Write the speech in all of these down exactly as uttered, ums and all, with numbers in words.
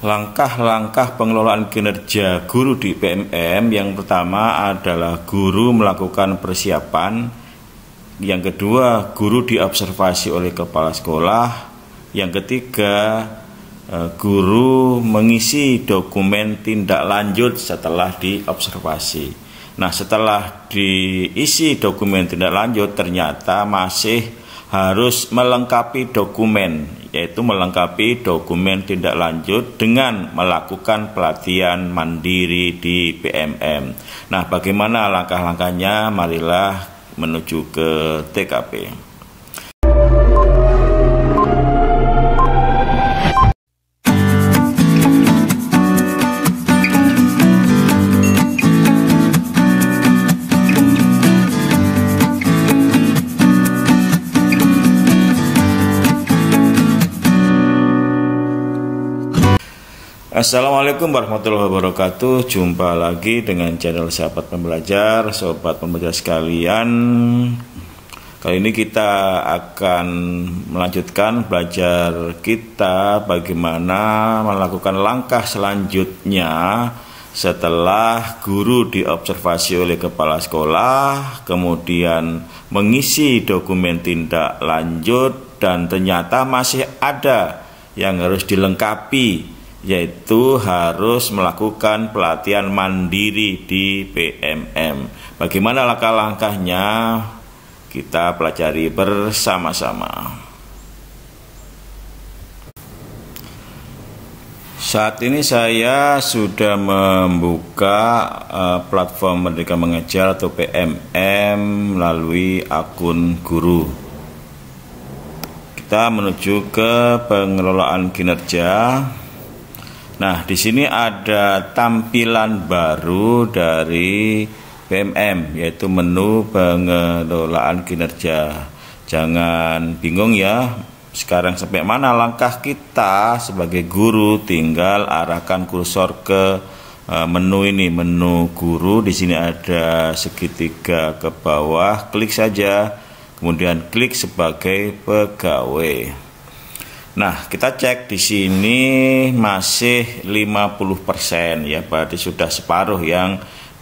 Langkah-langkah pengelolaan kinerja guru di P M M yang pertama adalah guru melakukan persiapan, yang kedua guru diobservasi oleh kepala sekolah, yang ketiga guru mengisi dokumen tindak lanjut setelah diobservasi. Nah, setelah diisi dokumen tindak lanjut ternyata masih harus melengkapi dokumen, yaitu melengkapi dokumen tindak lanjut dengan melakukan pelatihan mandiri di P M M. Nah, bagaimana langkah-langkahnya? Marilah menuju ke T K P. Assalamualaikum warahmatullahi wabarakatuh. Jumpa lagi dengan channel Sahabat Pembelajar, Sobat Pembelajar sekalian. Kali ini kita akan melanjutkan belajar kita bagaimana melakukan langkah selanjutnya setelah guru diobservasi oleh kepala sekolah, kemudian mengisi dokumen tindak lanjut dan ternyata masih ada yang harus dilengkapi, yaitu harus melakukan pelatihan mandiri di P M M. Bagaimana langkah-langkahnya? Kita pelajari bersama-sama. Saat ini saya sudah membuka uh, platform Merdeka Mengajar atau P M M melalui akun guru. Kita menuju ke pengelolaan kinerja. Nah, di sini ada tampilan baru dari P M M, yaitu menu pengelolaan kinerja. Jangan bingung ya, sekarang sampai mana langkah kita sebagai guru, tinggal arahkan kursor ke menu ini, menu guru. Di sini ada segitiga ke bawah, klik saja, kemudian klik sebagai pegawai. Nah, kita cek di sini masih lima puluh persen ya, berarti sudah separuh yang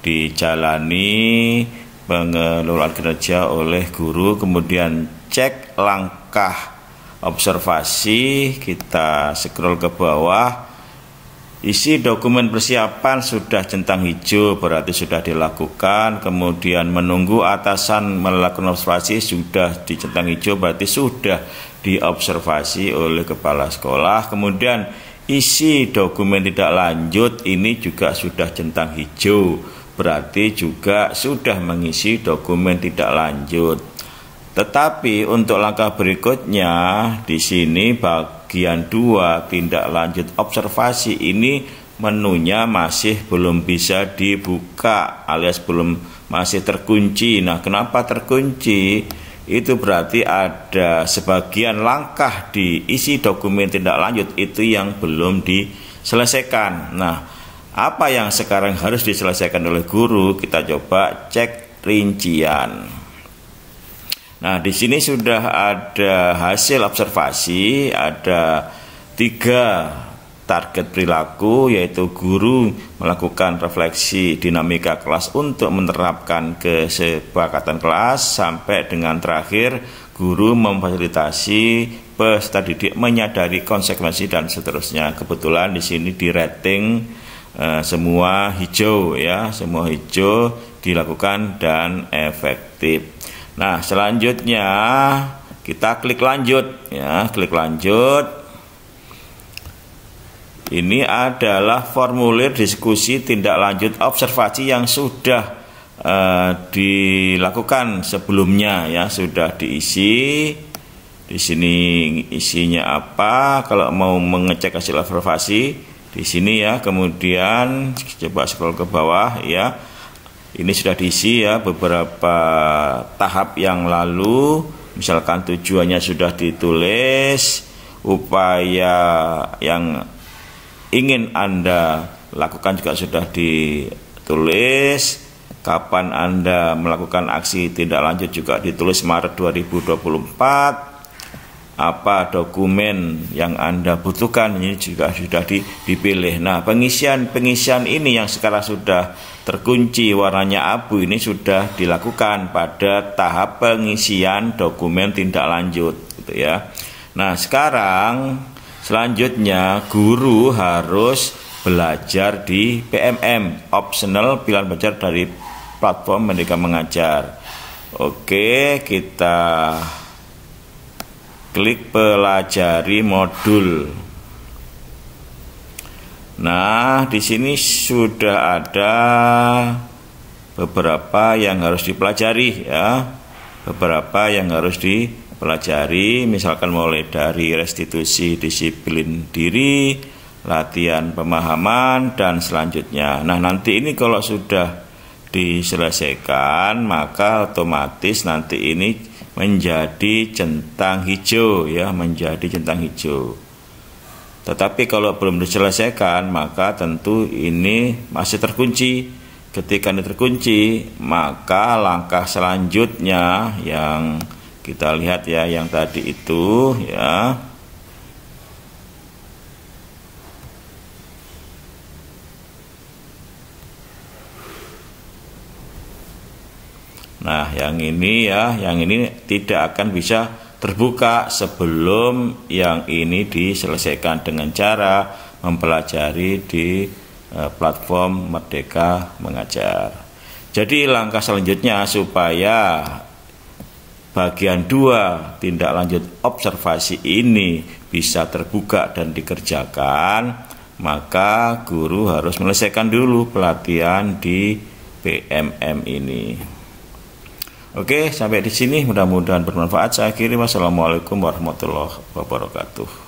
dijalani pengelolaan kinerja oleh guru. Kemudian cek langkah observasi, kita scroll ke bawah. Isi dokumen persiapan sudah centang hijau, berarti sudah dilakukan. Kemudian menunggu atasan melakukan observasi sudah di centang hijau, berarti sudah diobservasi oleh kepala sekolah. Kemudian isi dokumen tidak lanjut ini juga sudah centang hijau, berarti juga sudah mengisi dokumen tidak lanjut. Tetapi untuk langkah berikutnya di sini bagian dua tindak lanjut observasi ini menunya masih belum bisa dibuka alias belum masih terkunci. Nah, kenapa terkunci? Itu berarti ada sebagian langkah di isi dokumen tindak lanjut itu yang belum diselesaikan. Nah, apa yang sekarang harus diselesaikan oleh guru? Kita coba cek rincian. Nah, di sini sudah ada hasil observasi, ada tiga target perilaku, yaitu guru melakukan refleksi dinamika kelas untuk menerapkan kesepakatan kelas, sampai dengan terakhir guru memfasilitasi peserta didik menyadari konsekuensi dan seterusnya. Kebetulan di sini di rating eh, semua hijau ya, semua hijau dilakukan dan efektif. Nah, selanjutnya kita klik lanjut ya, klik lanjut. Ini adalah formulir diskusi tindak lanjut observasi yang sudah uh, dilakukan sebelumnya ya, sudah diisi. Di sini isinya apa? Kalau mau mengecek hasil observasi di sini ya, kemudian coba scroll ke bawah ya. Ini sudah diisi ya beberapa tahap yang lalu, misalkan tujuannya sudah ditulis, upaya yang ingin Anda lakukan juga sudah ditulis, kapan Anda melakukan aksi tindak lanjut juga ditulis Maret dua ribu dua puluh empat, apa dokumen yang Anda butuhkan, ini juga sudah dipilih. Nah, pengisian pengisian ini yang sekarang sudah terkunci warnanya abu ini sudah dilakukan pada tahap pengisian dokumen tindak lanjut, gitu ya. Nah, sekarang selanjutnya guru harus belajar di P M M, optional pilihan belajar dari platform Merdeka Mengajar. Oke, kita klik pelajari modul. Nah, di sini sudah ada beberapa yang harus dipelajari ya. Beberapa yang harus dipelajari, misalkan mulai dari restitusi disiplin diri, latihan pemahaman, dan selanjutnya. Nah, nanti ini kalau sudah diselesaikan, maka otomatis nanti ini menjadi centang hijau ya, menjadi centang hijau. Tetapi kalau belum diselesaikan, maka tentu ini masih terkunci. Ketika ini terkunci, maka langkah selanjutnya yang kita lihat ya, yang tadi itu ya, nah, yang ini ya, yang ini tidak akan bisa terbuka sebelum yang ini diselesaikan dengan cara mempelajari di eh, platform Merdeka Mengajar. Jadi langkah selanjutnya supaya bagian dua tindak lanjut observasi ini bisa terbuka dan dikerjakan, maka guru harus menyelesaikan dulu pelatihan di P M M ini. Oke, sampai di sini mudah-mudahan bermanfaat. Saya akhiri, wassalamualaikum warahmatullahi wabarakatuh.